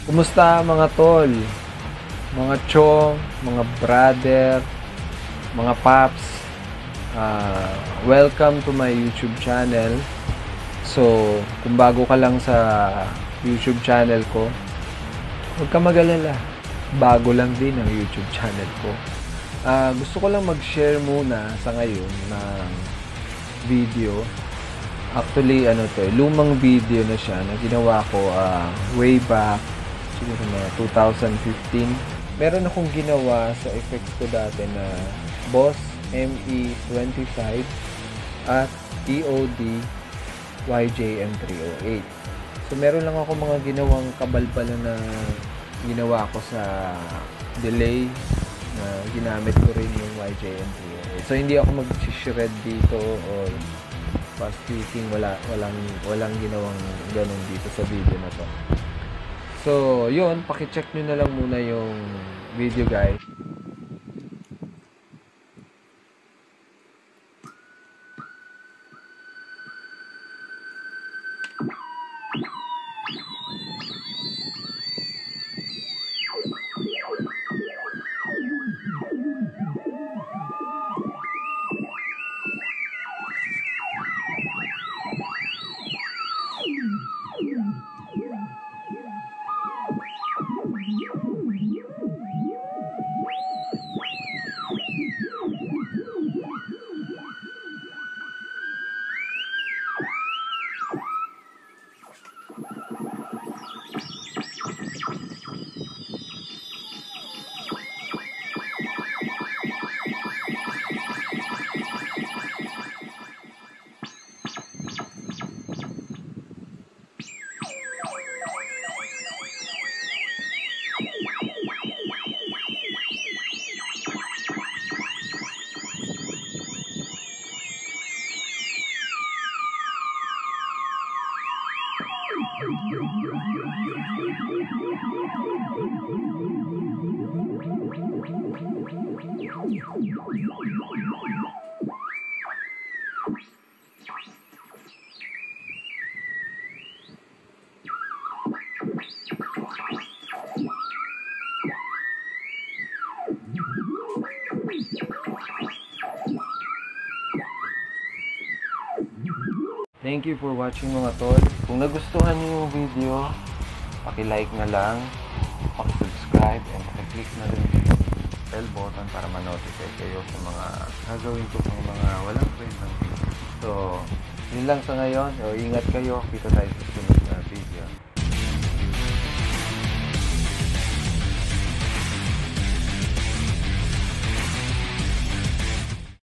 Kumusta mga tol, mga chong, mga brother, mga paps? Welcome to my YouTube channel. So, kung bago ka lang sa YouTube channel ko, huwag ka mag-alala. Bago lang din ang YouTube channel ko. Gusto ko lang mag-share muna sa ngayon ng video. Actually, lumang video na siya na ginawa ko way back, siguro na 2015. Meron akong ginawa sa effects ko dati na Boss ME25 at EOD YJM308. So, meron lang ako mga ginawang kabalbala na ginawa ko sa delay na ginamit ko rin yung YJM308. So, hindi ako mag-shred dito or fast tweaking, walang ginawang ganun dito sa video na to. So, yun, paki-check nyo na lang muna yung video, guys. Thank you for watching mga tol. Kung nagustuhan niyo yung video, paki-like na lang, paki-subscribe, and paki-click na rin yung bell button para ma-notify kayo sa mga gagawin ko pang mga walang kwentang video. So, yun lang sa ngayon. Ingat kayo. Kita tayo sa sunod.